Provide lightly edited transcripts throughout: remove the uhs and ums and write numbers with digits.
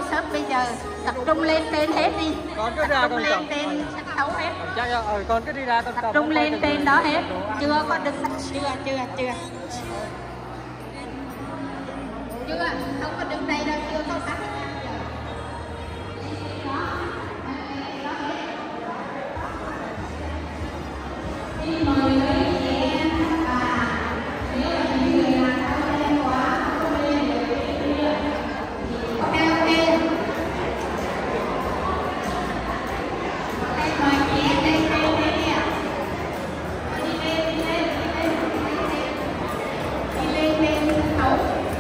sớm bây giờ tập trung lên tên hết đi. Con cứ ra con lên tên sân khấu hết. Chắc con cứ đi ra con tập trung lên tên đó hết. Chưa có được chưa không có đứng đây đâu, chưa có sẵn. Mời mấy chị em và nếu là những người nào không lên quá không lên được ok mời chị em lên nè, đi lên sân khấu.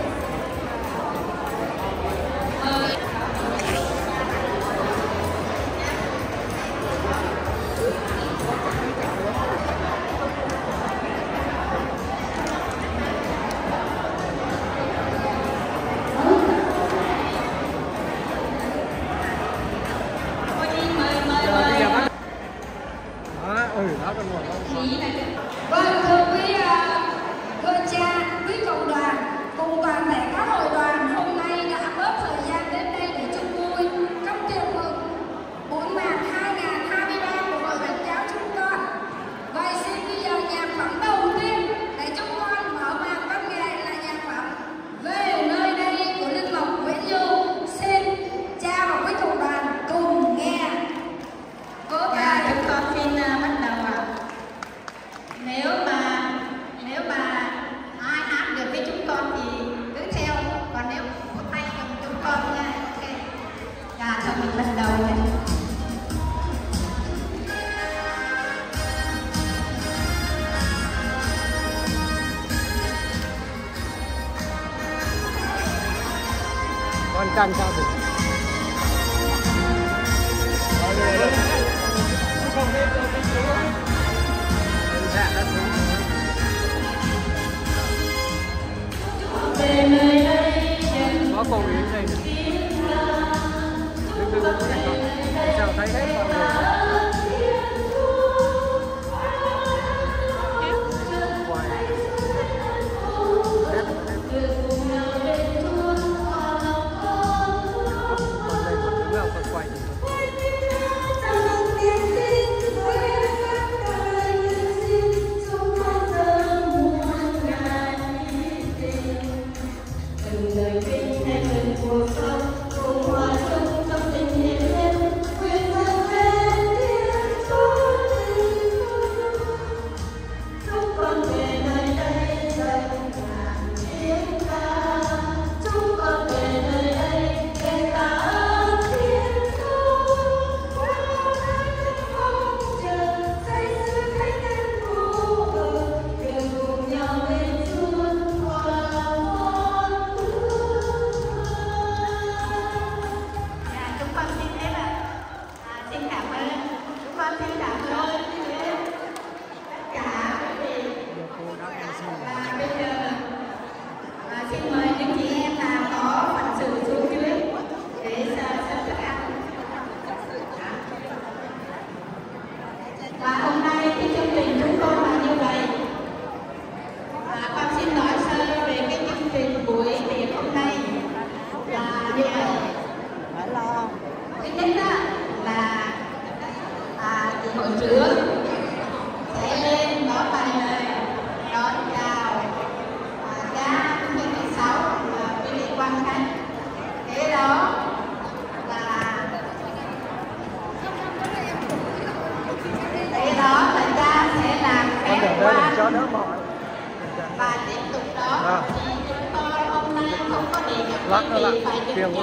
Vâng, thưa quý cha, quý cộng đoàn cùng toàn thể các hội đoàn hôm nay đã bớt thời gian đến đây để chung vui trong tiệc mừng bún mạc 2023 của hội Phật giáo chúng con. Vậy xin bây giờ nhạc phẩm đầu tiên để chúng con mở màn văn nghệ là nhạc phẩm Về Nơi Đây của Linh Mục Nguyễn Du. Xin cha và quý cộng đoàn cùng nghe. Chúng con xin bắt đầu ạ. Nếu mà ai hát được với chúng con thì cứ theo, còn nếu có tay cầm chúng con nha. Ok. Dạ, thôi mình bắt đầu nhé. Con can sao được? Về nơi đây có cầu ý đây đừng sao thấy hết mọi người và tiếp tục đó thì chúng tôi hôm nay không có đề cập đến gì phải được nhận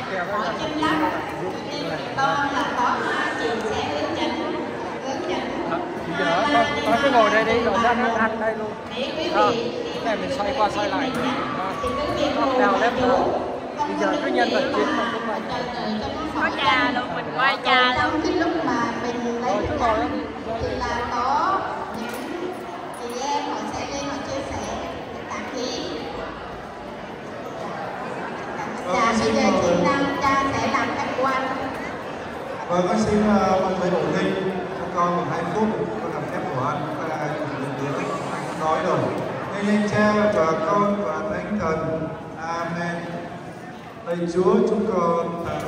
ở trong lắm, nên chúng tôi là có hai chị sẽ hướng dẫn con cứ ngồi đây đi rồi ra ăn đây luôn. Để quý vị này mình xoay qua xoay lại thì quý vị nào lép nữa. Bây giờ cái nhân vật chính mà chúng mình có cha luôn, mình quay cha luôn. Cái lúc mà mình lấy thức ăn thì là có những chị em họ sẽ lên họ chia sẻ tặng ý. Dạ, bây giờ chị Nam cha sẽ làm khách quan. Vâng, con xin mọi người ổn định cho con một 2 phút, con làm phép của anh anh nói rồi. Nên Cha và Con và Thánh Thần. Amen. Lạy Chúa, chúng con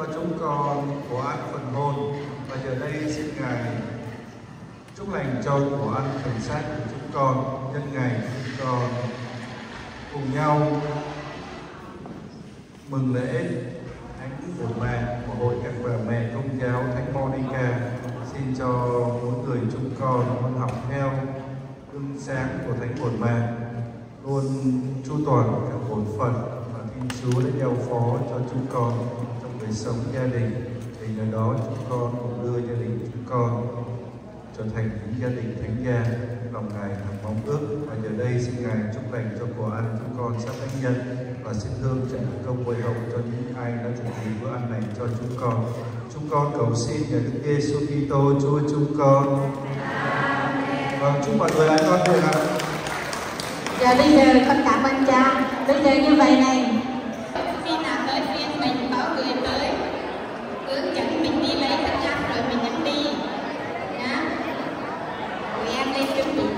cho chúng con của ăn phần hồn. Và giờ đây xin Ngài chúc lành cho của ăn phần xác của chúng con. Nhân ngày chúng con cùng nhau mừng lễ Thánh Bổn Mạc của Hội các bà mẹ Công giáo Thánh Monica. Xin cho mỗi người chúng con học theo gương sáng của Thánh Bổn Mạc, luôn chu toàn các bổn phận mà Thiên Chúa đã giao phó cho chúng con trong đời sống gia đình, để nhờ đó chúng con cùng đưa gia đình chúng con trở thành những gia đình thánh gia lòng Ngài hằng mong ước. Và giờ đây xin Ngài chúc lành cho của ăn chúng con sắp thánh nhân, và xin hương trả công bồi hậu cho những ai đã chuẩn bị bữa ăn này cho chúng con. Chúng con cầu xin nhờ Đức Giêsu Kitô Chúa chúng con. Vâng, chúc mọi người lại con được ạ. Giờ bây giờ con cảm ơn cha. Bây giờ như vậy này, khi nào tới phiên mình bảo người tới hướng dẫn mình đi lấy thức ăn rồi mình nhận đi nhá. Tụi em lên chuẩn bị.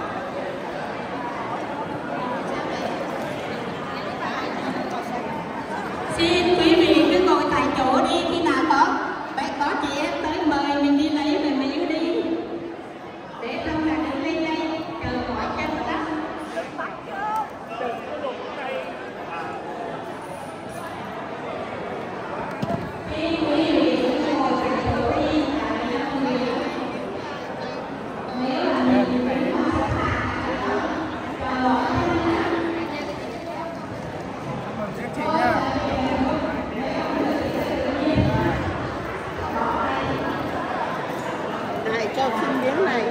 Xin quý vị cứ ngồi tại chỗ đi, khi nào có chị em tới mời mình đi lấy rồi mình đi. Để xong là đừng lên đây chờ mỏi chân đó. Này cho xin miếng này.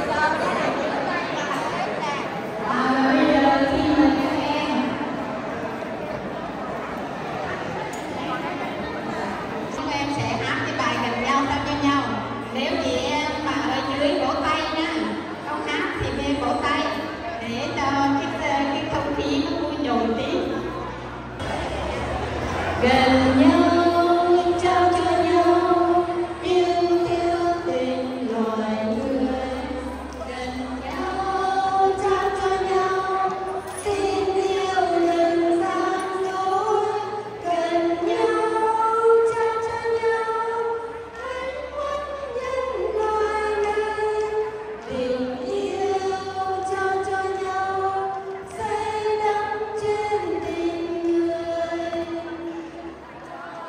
Chúng em sẽ hát cái bài gần nhau ta cho nhau. Nếu chị em mà ở dưới vỗ tay nha, không hát thì bên vỗ tay để cho cái không khí nó vui nhộn tí. Gần nhau trao cho nhau yêu thương tình loài người. Gần nhau trao cho nhau xin yêu lần gian dối. Gần nhau trao cho nhau hạnh phúc nhân loài này. Tình yêu trao cho nhau xây đắp trên tình người.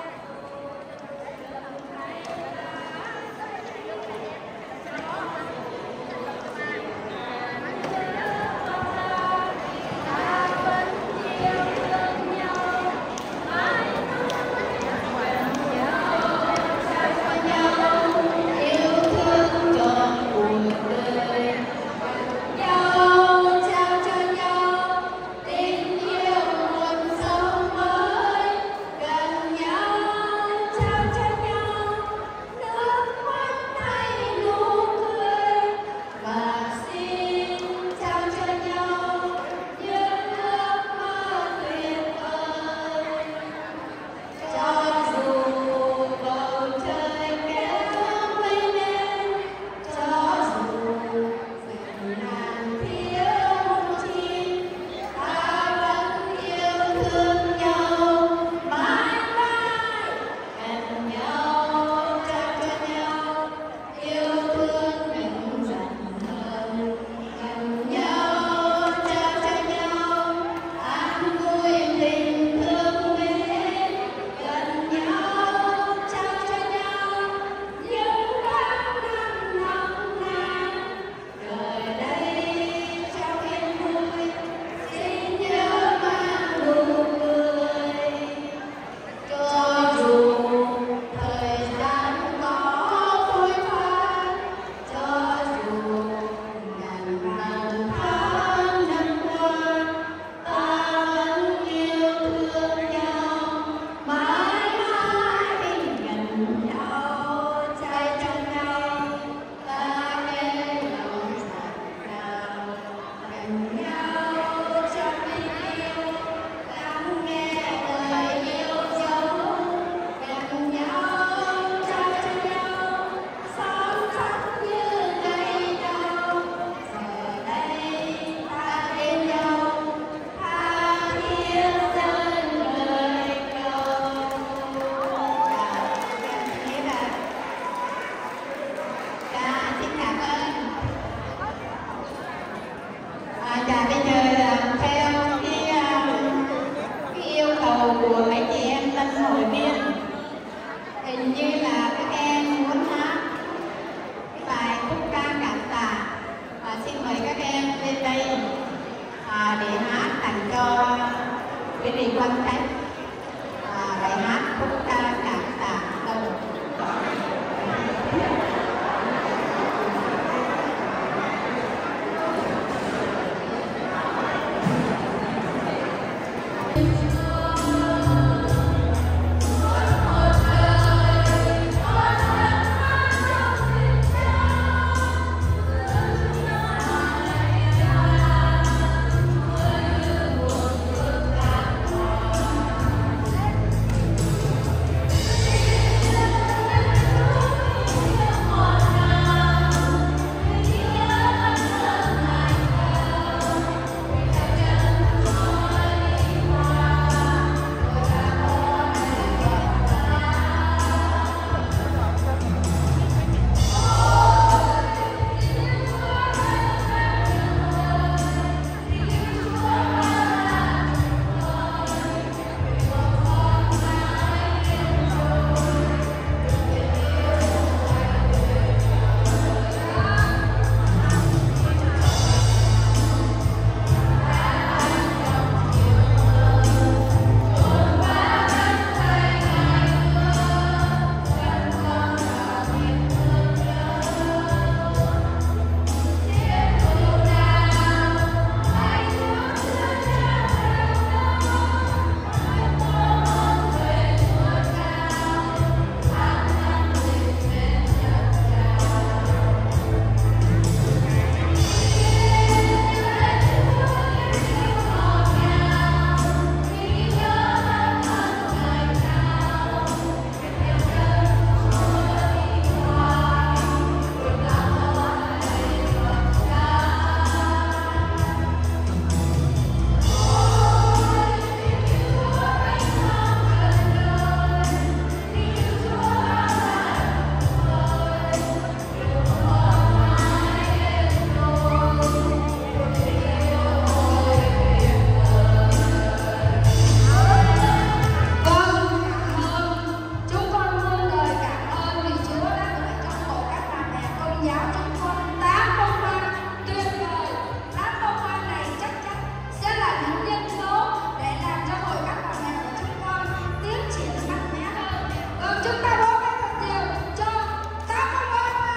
chúng ta vỗ tay thật nhiều cho Cám ơn Bố ạ.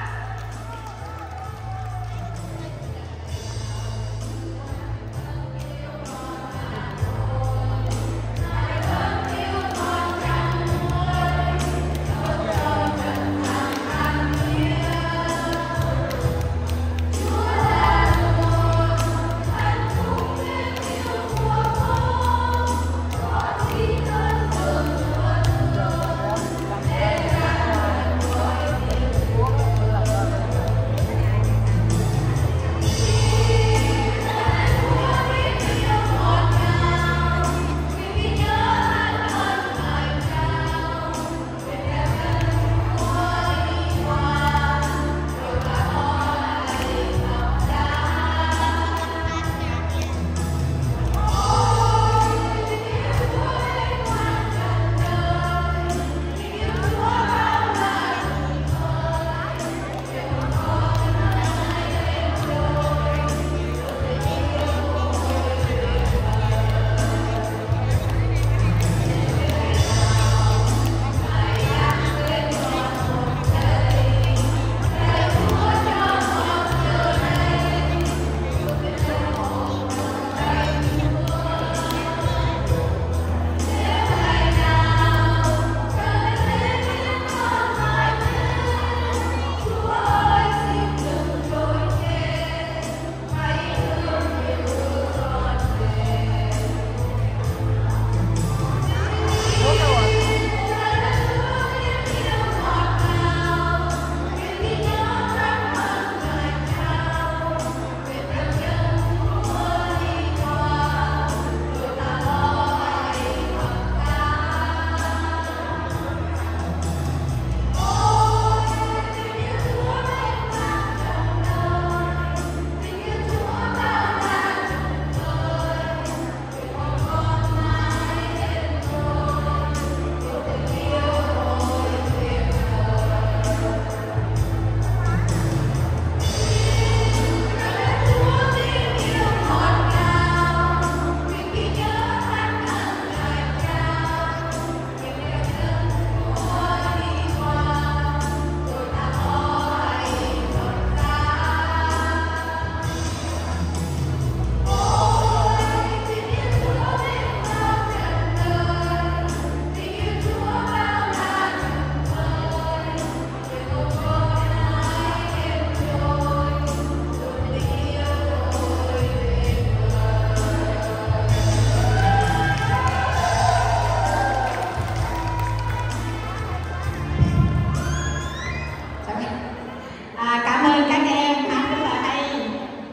Cảm ơn các em hát rất là hay.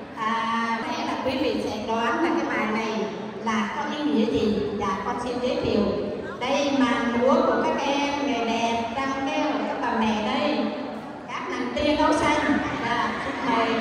Sẽ là quý vị sẽ đoán là cái bài này là có ý nghĩa gì. Dạ, con xin giới thiệu. Đây màn múa của các em, người đẹp đang kêu các bà mẹ đây, các nàng tiên áo xanh. Dạ, xin mời.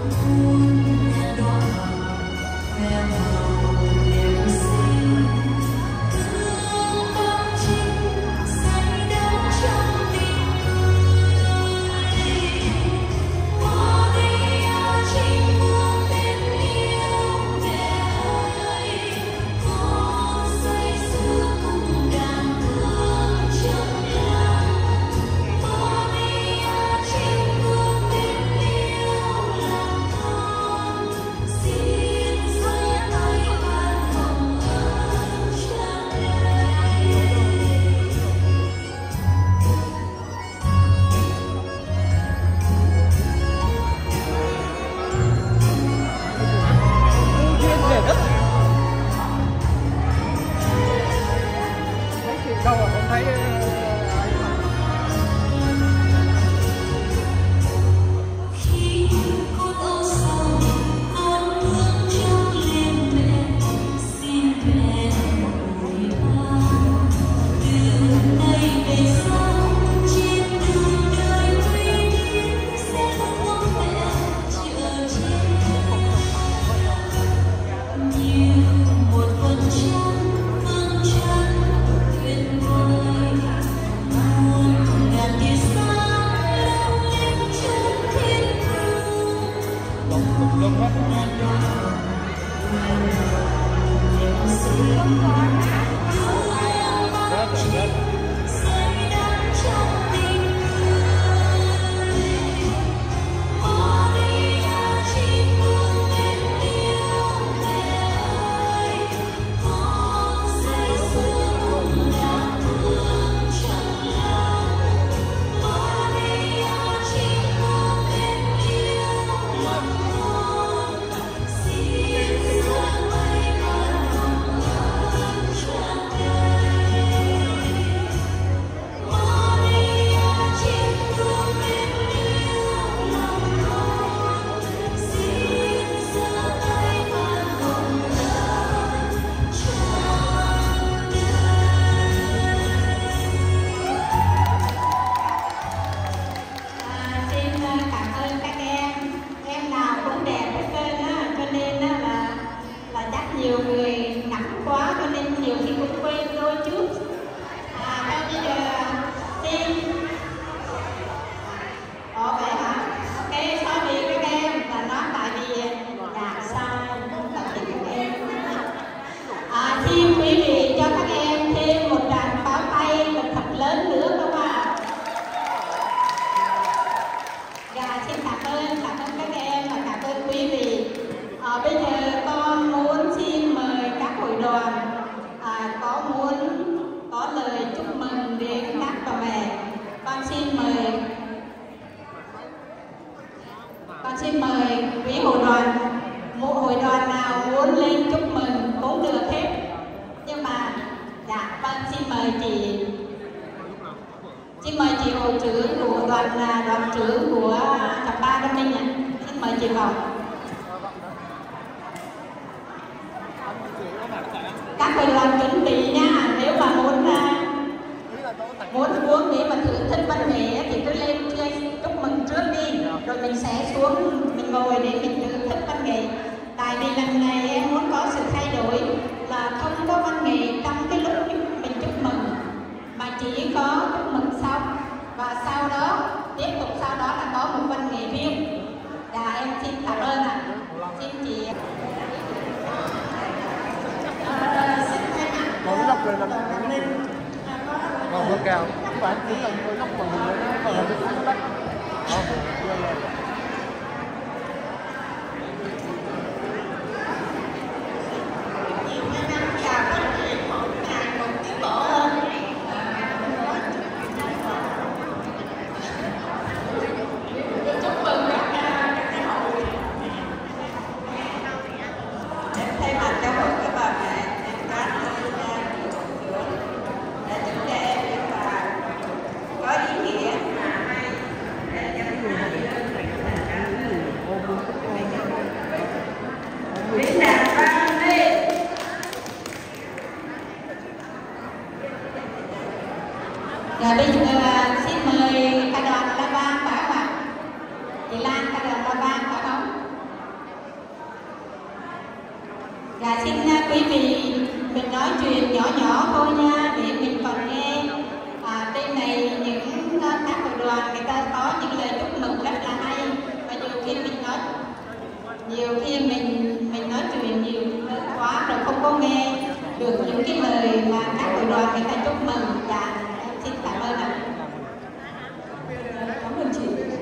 Đâu rồi không thấy nhiều người ngắn quá cho nên nhiều khi cũng quên đôi chút. Bây giờ xin vậy hả? Ok, sorry các em là nói tại vì nhạc sai là thì các em. Xin quý vị cho các em thêm một tràng pháo tay thật lớn nữa các bạn. Xin cảm ơn các em và cảm ơn quý vị. Bây giờ con muốn xin mời các hội đoàn có lời chúc mừng đến các bà mẹ. Con xin mời quý hội đoàn, một hội đoàn nào muốn lên chúc mừng cũng được hết. Nhưng mà con xin mời chị hội trưởng của đoàn trưởng của Chập Ba Đông Ninh ạ. Xin mời chị vào. Các hội đoàn chuẩn bị nha, nếu mà muốn xuống để mà thưởng thức văn nghệ thì cứ lên chúc mừng trước đi, rồi mình sẽ xuống mình ngồi để mình thưởng thức văn nghệ. Tại vì lần này em muốn có sự thay đổi là không có văn nghệ trong cái lúc mình chúc mừng, mà chỉ có chúc mừng xong và sau đó tiếp tục sau đó là có một văn nghệ riêng. Em xin cảm ơn ạ. Xin chị. Còn cái lọc này là còn bước cao, không phải chỉ là cái lọc bằng hình nữa, còn là cái xuống đất. Có ý nghĩa Dạ xin quý vị mình nói chuyện nhỏ nhỏ thôi nha để mình còn nghe. Trên này những các hội đoàn người ta có những lời chúc mừng rất là hay, và nhiều khi mình nói chuyện nhiều quá rồi không có nghe được những cái lời mà các hội đoàn người ta chúc mừng. Dạ em xin cảm ơn ạ. Cảm ơn chị.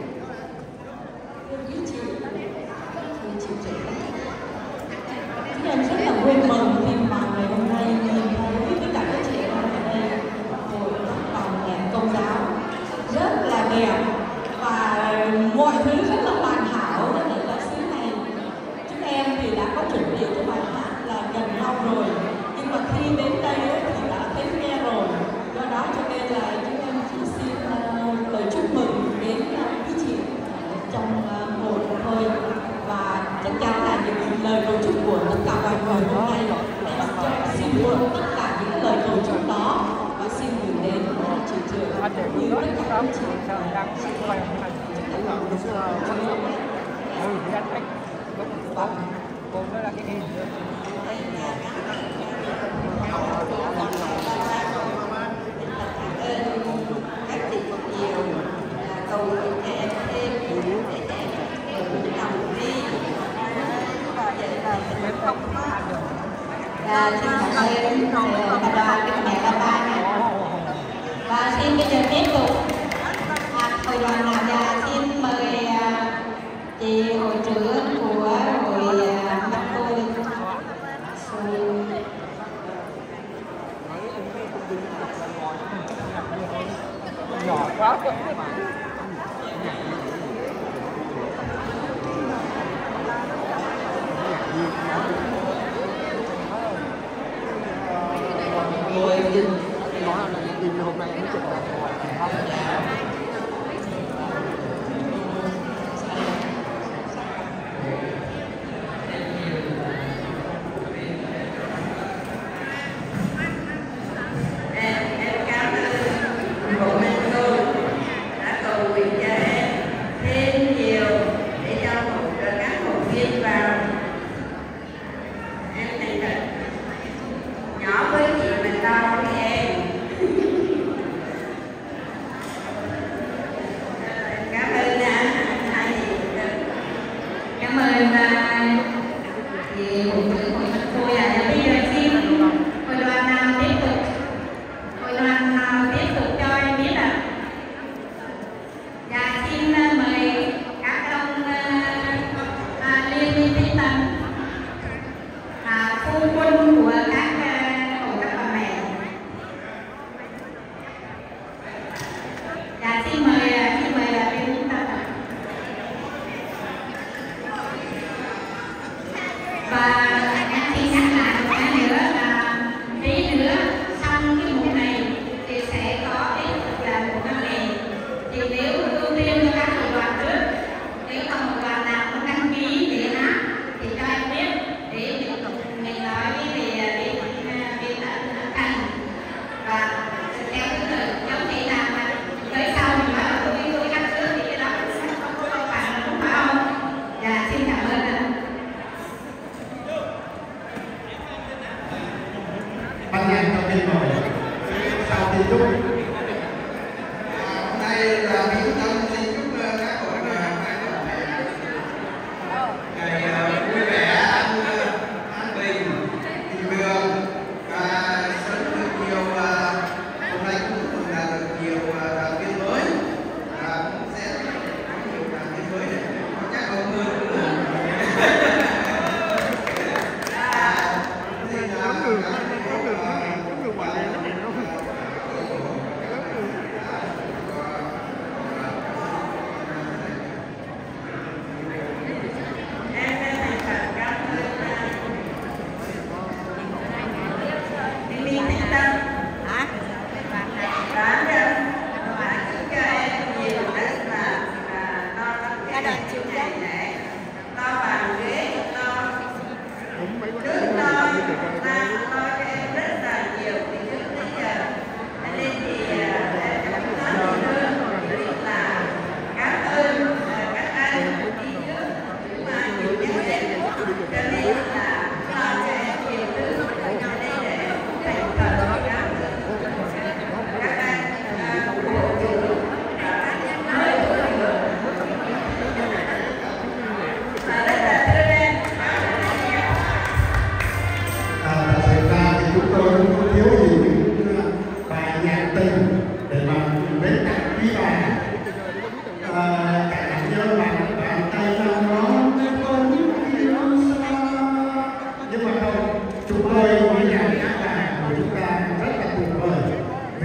Chúng em rất là vui mừng khi mà ngày hôm nay nhìn thấy tất cả các chị em ở đây hội đoàn nhạc Công giáo rất là đẹp và mọi thứ rất là hoàn hảo ở tại giáo xứ này. Chúng em thì đã có chuẩn bị cái bài hát là gần nhau rồi, nhưng mà khi đến đây thì đã thấy nghe rồi, do đó cho nên là chúng em chỉ xin lời chúc mừng đến quý chị trong hội thôi, và chắc chắn là những lời cầu chúc của tất cả mọi người hôm nay xin mượn tất cả những lời cầu chúc đó và xin gửi đến chị Trường như tất cả các chị. Xin cảm ơn tập đoàn Đức Mẹ Ba Ba này. Và xin bây giờ tiếp tục hội đoàn nào già xin mời chị hội trưởng của hội Bắc Cô. Nhỏ quá. Nói là tìm hôm nay mới chụp được rồi.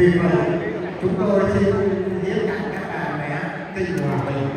Vì vậy chúng tôi xin hiến tặng các bà mẹ Kinh Hòa Bình.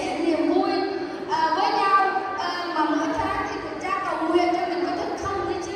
Với nhau mà mỗi tháng thì cha cầu nguyện cho mình có thức không thưa chị?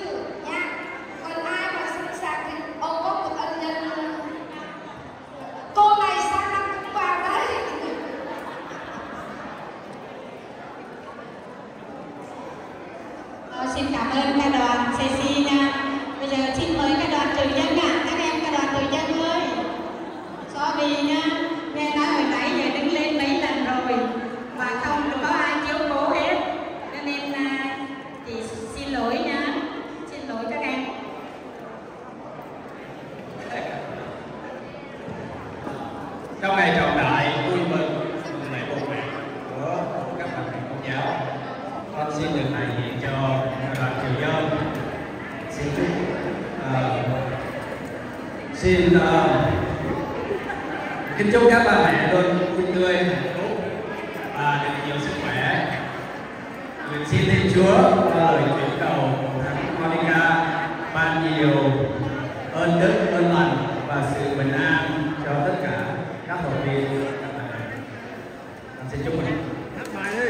Xin chúc các bà mẹ luôn vui tươi, hạnh phúc và được nhiều sức khỏe. Nguyện xin Thiên Chúa qua lời chuyển cầu của Thánh Monica ban nhiều ơn đức, ơn lành và sự bình an cho tất cả các hội viên. Xin chúc mừng. Hát bài đi.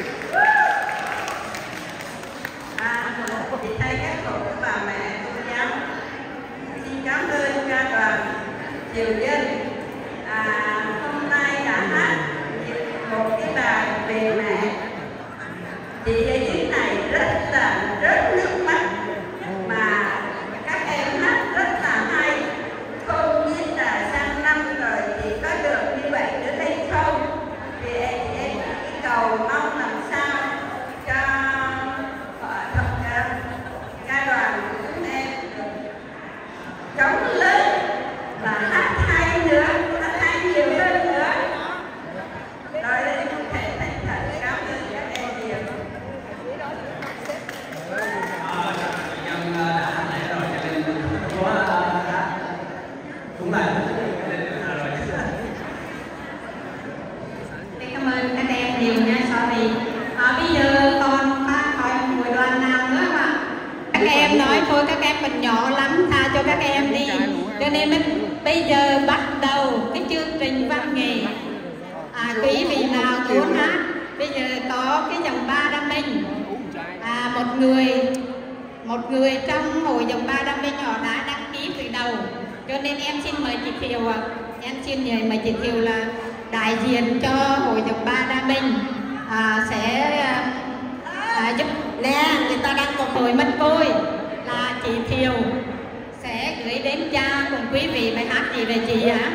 Chị thay các cụ các bà mẹ cô giáo xin cảm ơn ca đoàn Triều Dân hôm nay đã hát một cái bài về mẹ. Chị ở dưới này rất là rớt nước mắt mà các em hát rất là hay. Không biết là sang năm rồi chị có được như vậy nữa hay không, thì em chỉ cầu mong làm sao cho ca đoàn của chúng em chống lớn và hát hay nữa, hát hay nhiều hơn nữa. Rồi đây không thể thành thật cảm ơn các em nhiều. Nhân đã hát nãy rồi cho nên có hát cũng là rồi. Cảm ơn các em nhiều nha, sorry. Bây giờ còn hỏi buổi đoàn nào nữa mà các em nói thôi, các em còn nhỏ lắm, tha cho các em đi. Cho nên bây giờ bắt đầu cái chương trình văn nghệ. Quý vị nào muốn hát, bây giờ có cái dòng ba đam minh. Một người trong hội dòng ba đam minh họ đã đăng ký từ đầu. Cho nên em xin mời chị Thiều ạ. Em xin mời chị Thiều là đại diện cho hội dòng ba đam minh sẽ giúp người ta đang một hồi mất vui là chị Thiều sẽ gửi đến cha cùng quý vị bài hát gì về chị hả?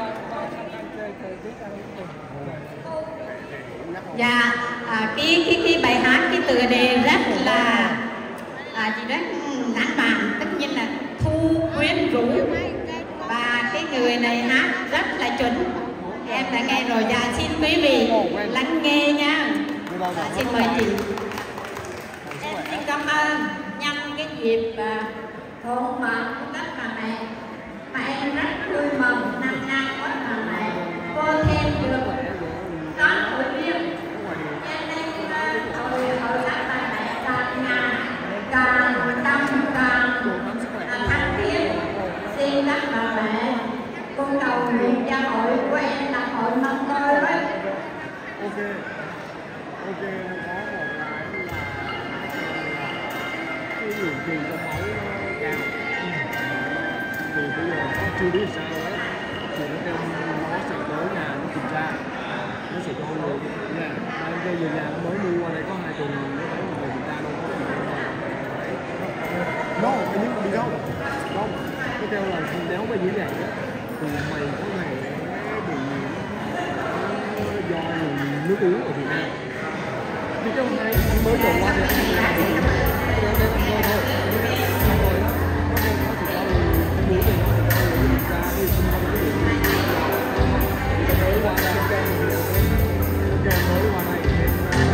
Dạ, cái bài hát cái tựa đề rất là chị rất lãng mạn, tất nhiên là thu quyến rũ, và cái người này hát rất là chuẩn. Em đã nghe rồi, dạ xin quý vị lắng nghe nha. Xin mời chị. Em xin cảm ơn nhân cái dịp thôn mật của các bà mẹ mà em rất vui mừng năm nay có bà mẹ cô thêm được đón hội viên. Cho nên hội các bà mẹ càng ngày càng đông càng thăng tiến. Xin các bà mẹ con cầu nguyện cho hội của em là hội mong tôi đấy. Ok, nó có một cái là cái lượng truyền trong máu nó cao. Thì bây giờ nó chưa biết sao hết, thì nó kêu nó sẽ tới nhà nó kiểm tra, nó sẽ cho người nhà. Bây giờ nhà mới mua qua đây có 2 tuần, nó thấy người kiểm tra đâu có gì đâu. Nó cái nước đi đâu? Không, nó kêu là nếu mà như vậy á, thì mày có ngày bị do nước uống ở Việt Nam. Thì cái hôm nay anh mới đổ qua thì anh làm gì? Anh thôi thôi. Xong rồi đó, nó chỉ cho anh muốn thì nó sẽ cho người kiểm tra đi, không có cái gì. Thì mới qua đây, cái mới qua đây em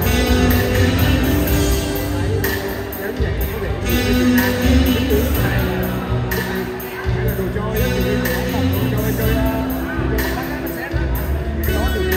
thấy vậy có vẻ như cái Việt Nam nước uống này hay là đồ chơi đó, thì nó không đồ chơi nó xét đó. Cái đó thì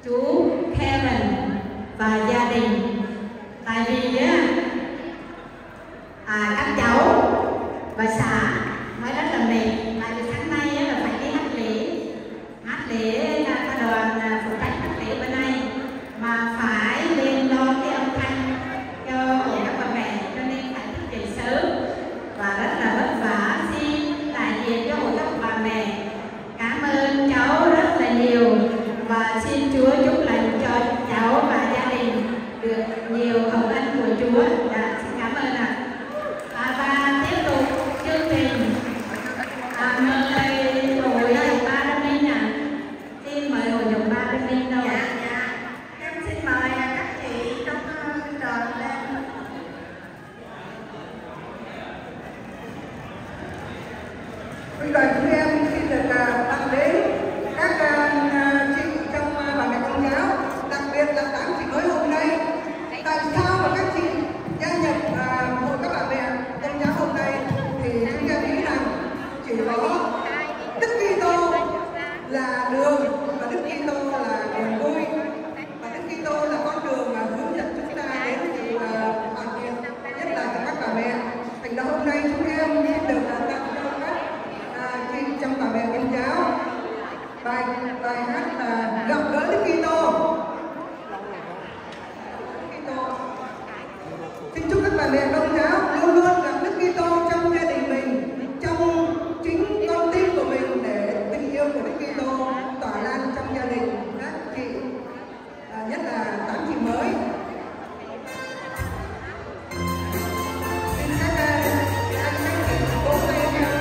chú Kevin và gia đình. Tại vì á, các cháu và xã nói rất là mệt, tại vì sáng nay á, là phải đi hát lễ các đoàn phụ trách hát lễ bữa nay mà phải lên lo cái âm thanh cho hội các bà mẹ, cho nên phải thức dậy sớm và rất là vất vả. Xin đại diện cho hội các bà mẹ cảm ơn cháu rất là nhiều và xin Chúa chúc lành cho cháu và gia đình được nhiều hồng ân của Chúa. Xin cảm ơn ạ. Và tiếp tục chương trình mời hội dòng Ba Đâm Minh ạ. Xin mời hội dòng Ba Đâm Minh đâu. Em xin mời các chị trong đoàn lên. Bây giờ chúng em xin được tặng đến các chị trong bà mẹ Công giáo, đặc biệt là 8 chị mới hôm nay. Tại sao mà các chị gia nhập hội các bà mẹ Công giáo hôm nay thì chúng em nghĩ rằng chỉ có Đức Kitô là đường và Đức Kitô là niềm vui và Đức Kitô là con đường mà hướng dẫn chúng ta đến sự hoàn thiện, nhất là cho các bà mẹ. Thành ra hôm nay chúng em được tặng cho các chị trong bà mẹ Công giáo bài hát là Gặp Gỡ Đức Kitô. Xin chúc các bà mẹ Công giáo luôn luôn gặp Đức Kitô trong gia đình mình, trong chính con tim của mình, để tình yêu của Đức Kitô tỏa lan trong gia đình các chị, nhất là 8 chị mới. Xin các anh chị cố lên nay.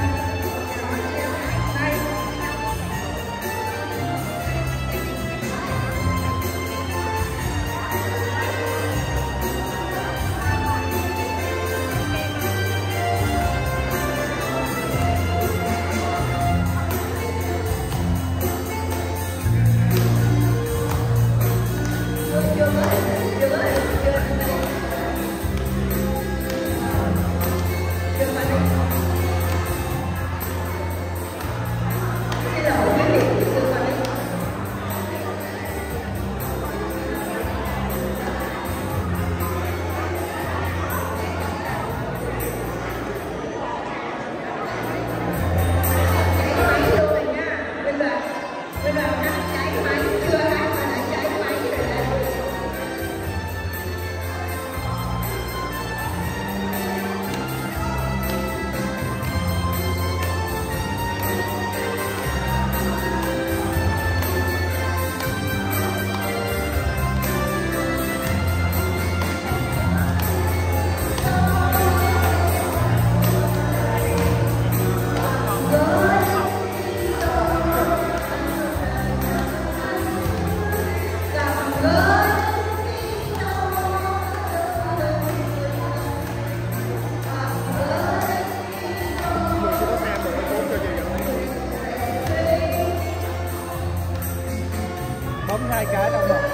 Bấm 2 cái đồng hồ.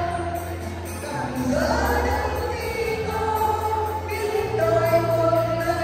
Hãy subscribe cho kênh Ghiền Mì Gõ để không bỏ lỡ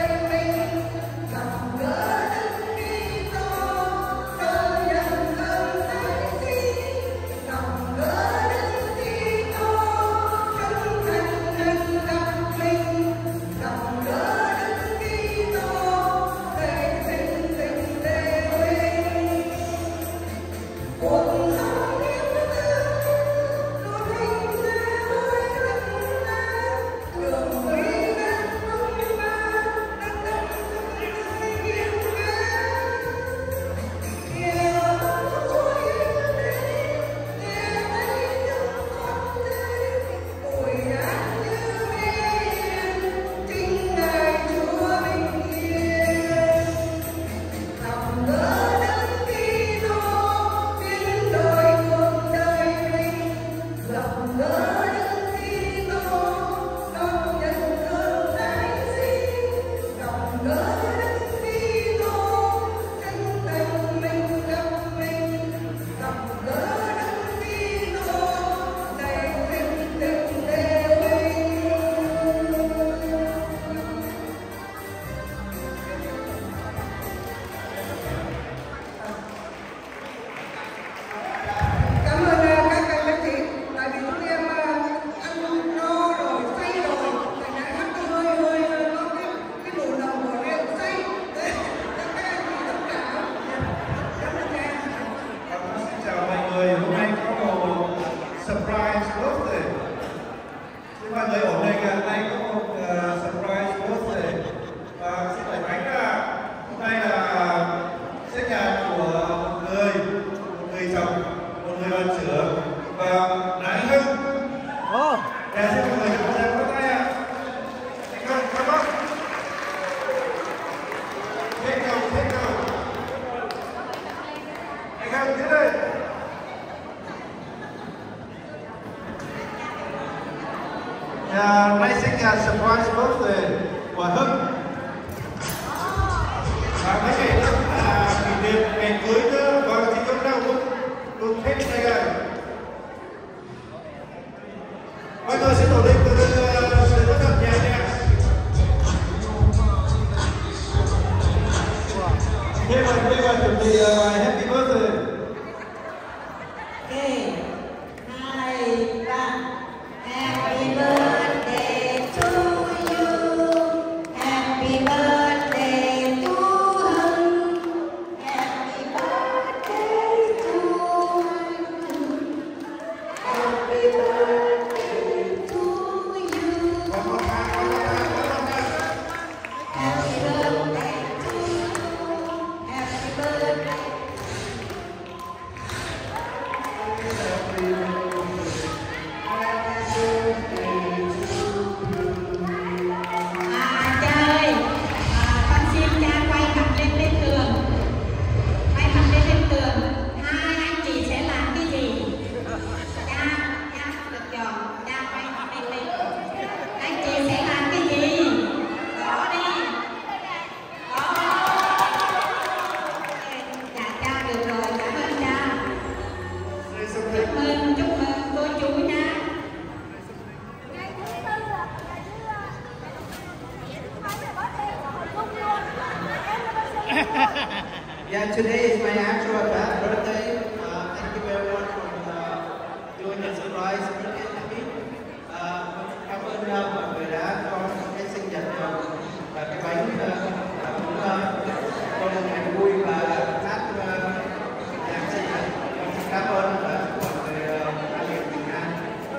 Yeah, today is my actual birthday. Thank you very much for doing a surprise weekend to me. Cảm ơn mọi người đã cho cái sinh nhật và cái bánh cũng cho một ngày vui và hát nhạc sinh nhật. Cảm ơn mọi người đã đến Bình An.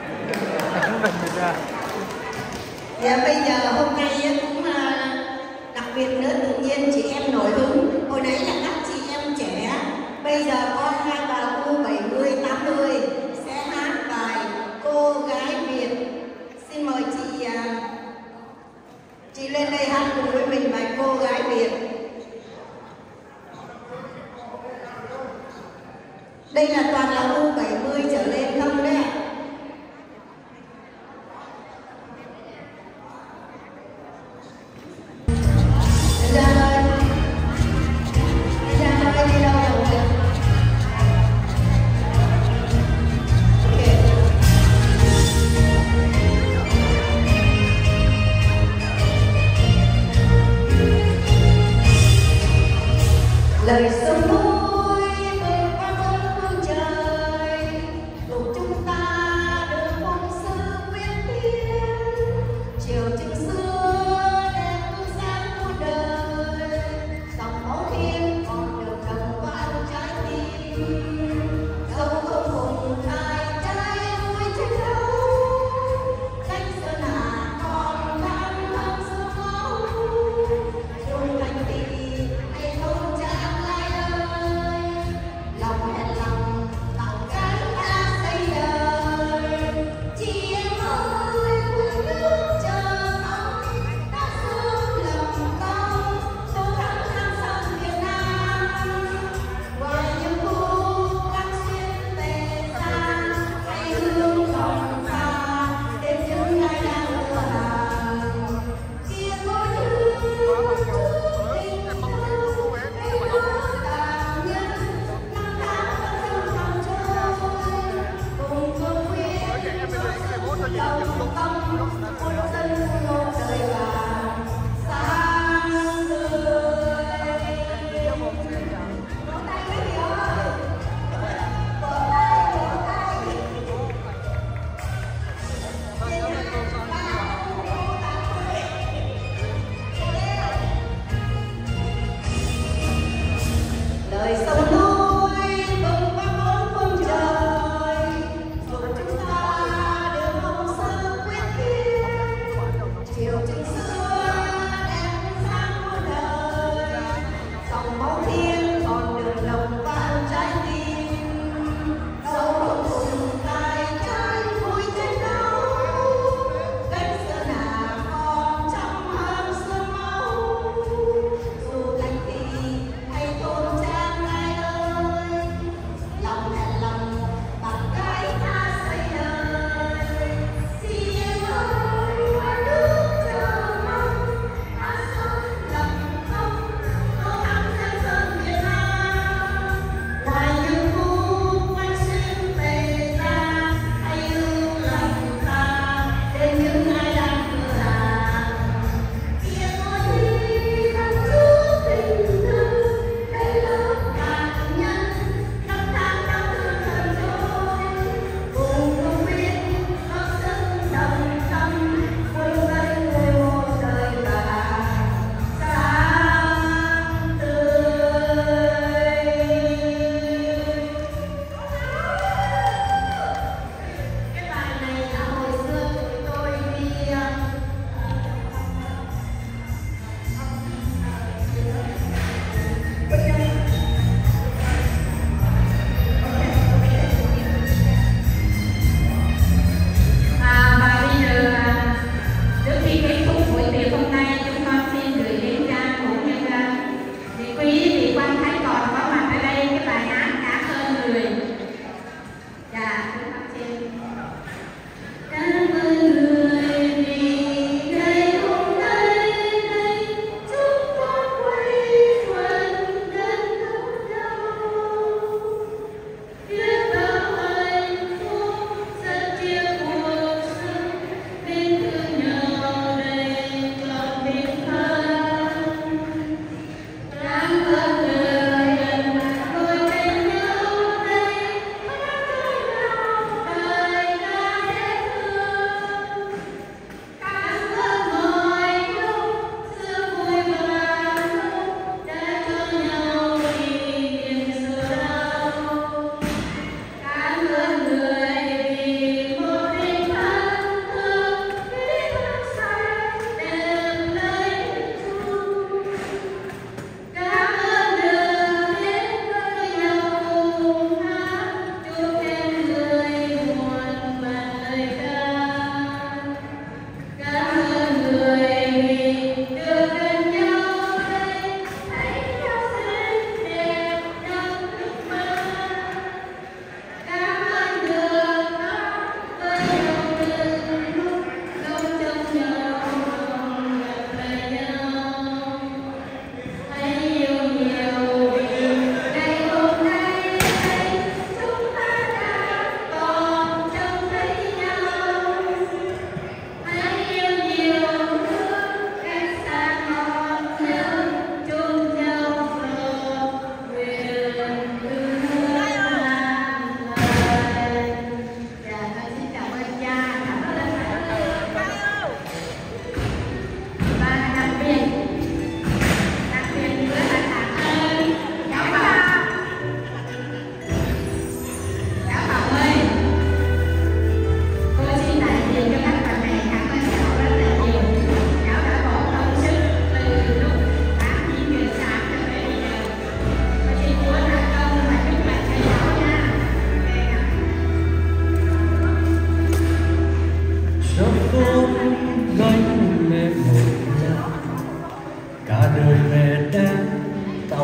Dạ bây giờ hôm nay cũng đặc biệt nữa, tự nhiên chị em nổi hứng. Hồi nãy là các chị em trẻ, bây giờ có hai bà cô 70, 80 sẽ hát bài Cô Gái Việt. Xin mời chị lên đây hát cùng với mình bài Cô Gái Việt. Đây là toàn là U70 trở lên không đấy ạ? Lời sông núi về qua sông trời, cùng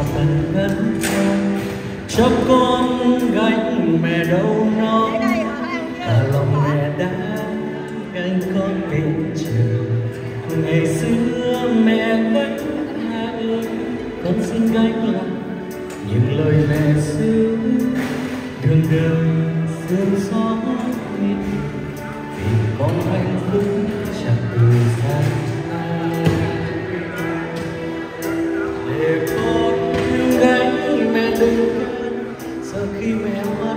cần gắn cho con gánh mẹ đâu nó cả lòng mẹ đã gánh con bên trường. Ngày xưa mẹ gánh Hà ơi con xin gánh lại những lời mẹ xưa đường đời sương gió mịt vì con hạnh phúc chẳng từ xa để con gánh mẹ đừng sau khi mẹ mất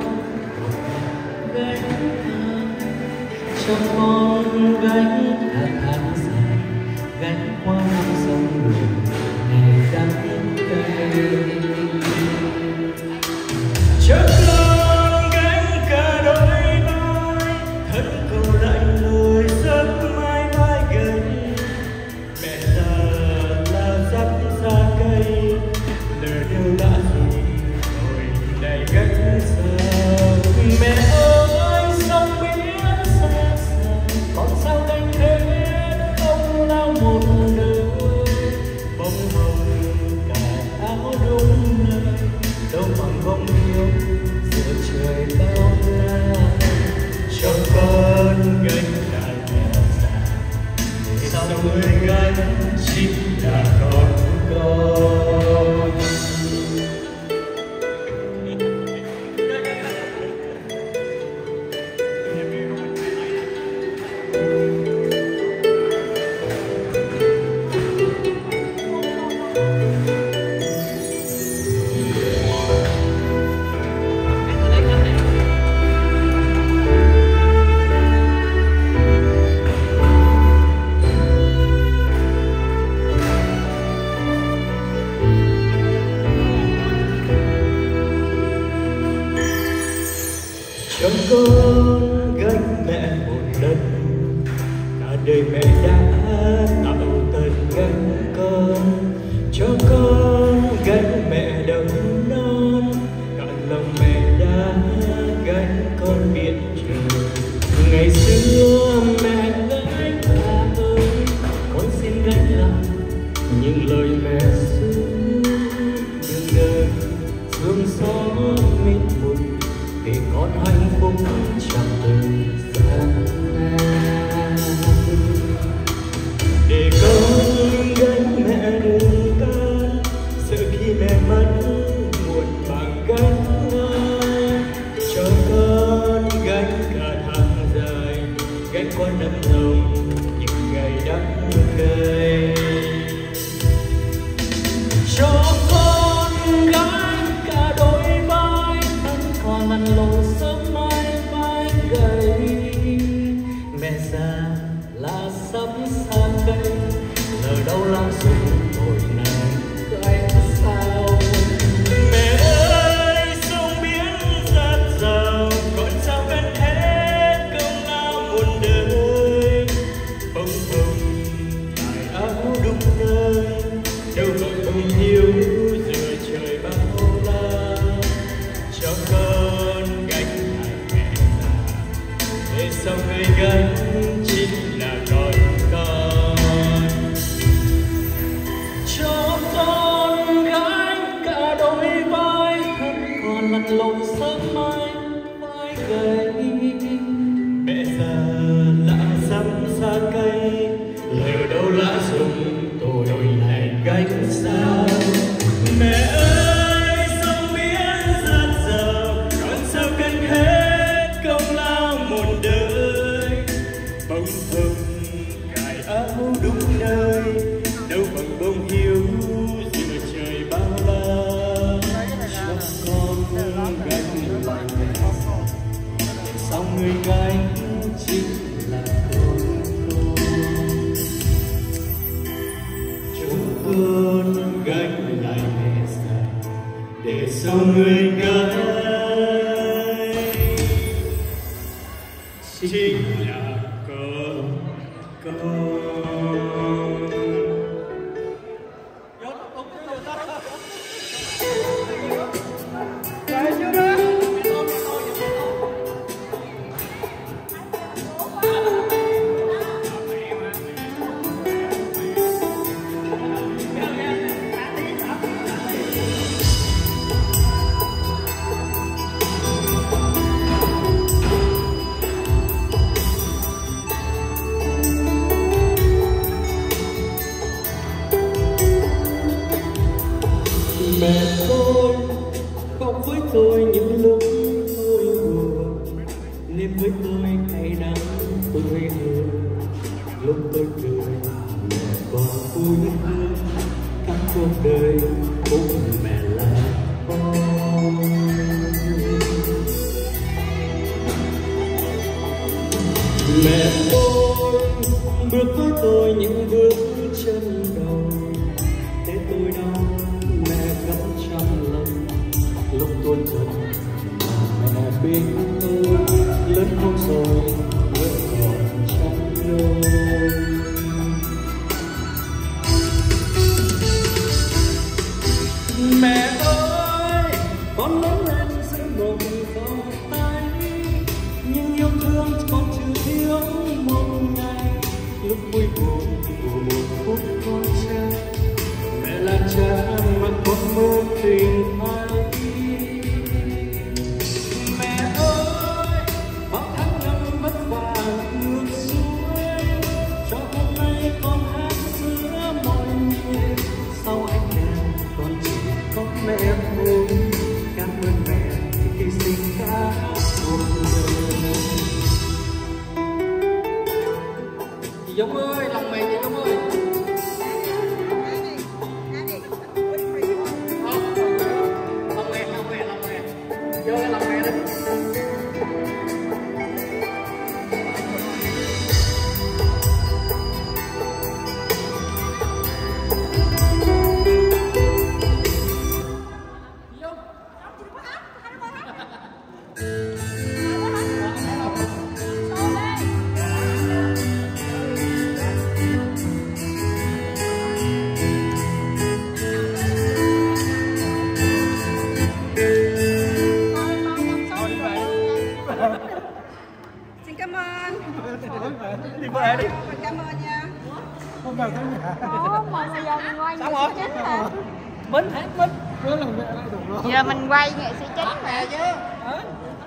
gánh cho con gánh cả tháng dài gánh qua năm sông đường ngày đắng cay cho con gánh cả đôi vai thân cầu lạnh lùi giấc mãi mãi gần mẹ già là dắt ra cây lời đều đã rồi rồi đầy gánh sao mẹ ơi sông biển xa xa còn sao gánh hết không lao một đời bông hồng cài áo đúng nơi đâu bằng bông yêu giữa trời bao la cho con gánh lại mẹ già để sau người gánh chính là con cho con gánh mẹ một lần cả đời mẹ đã tạo tần gánh con cho con gánh mẹ đầm non cả lòng mẹ đã gánh con biết trường ngày xưa mẹ gánh Hà ơi con xin gánh lại những lời mẹ xưa những đời sương gió mịt mùng để con hạnh phúc chẳng từng gian nan để con gánh mẹ đừng tan sợ khi mẹ mất muộn màng gánh cho con gánh cả tháng dài gánh qua năm rồng những ngày đắng cay cho con gánh cả đôi vai thân còn lăn lộn sớm mai vai gầy mẹ già là sắp xa cây lời đâu lao xuống hồi này gánh sao mẹ ơi sông biển giạt rào còn sao gánh hết công lao muôn đời bông hồng cài áo đúng nơi đâu còn bông hiu giữa trời bao la cho con gánh lại mẹ già để sau người gánh chính là con cho con gánh cả đôi vai thân còn lăn lộn sớm mai vai gầy mẹ già lạ sắm xa cây lời đâu lạ dùng tôi này gánh sao mẹ ơi sông biển giạt rào còn sao gánh hết công lao một đời bông hồng cài áo đúng nơi đâu bằng bông hiu giữa trời bao la cho con gánh lại mẹ để sau người gánh chính là con cho con gánh lại mẹ già để sau người gánh chính là con Mẹ tôi khóc với tôi những lúc tôi buồn, nên với tôi cay đắng tôi hứa. Lúc tôi cười mẹ còn vui hơn, cả cuộc đời cũng mẹ là con. Mẹ tôi bước với tôi những bước chân đầu, thế tôi đau mẹ gấp trăm lần. Lúc tôi cần mẹ bên tôi, lớn không rồi vẫn còn trong đôi. Mẹ ơi, con lớn lên giữa một vòng tay, nhưng yêu thương con chưa thiếu một ngày. Lúc vui buồn của một phút con trai, mẹ là cha mà con mơ tình ai. Mẹ ơi, bao tháng năm vất vả ngược xuôi, cho hôm nay con hát giữa mọi miền. Sau anh em con chỉ có mẹ thôi, cảm ơn mẹ khi sinh cả cuộc đời. Chị Dung ơi, lòng mẹ chị Dung ơi. Vô cái lòng mẹ đi. Xin cảm ơn. Đi về đi. Cảm ơn nha. Không vào tới nhà. Mà bây giờ mình quay nghệ Xong rồi. sĩ chính hả? Mình. Cứ là mẹ lại đủ rồi. Giờ mình quay nghệ sĩ chính mà. Chứ.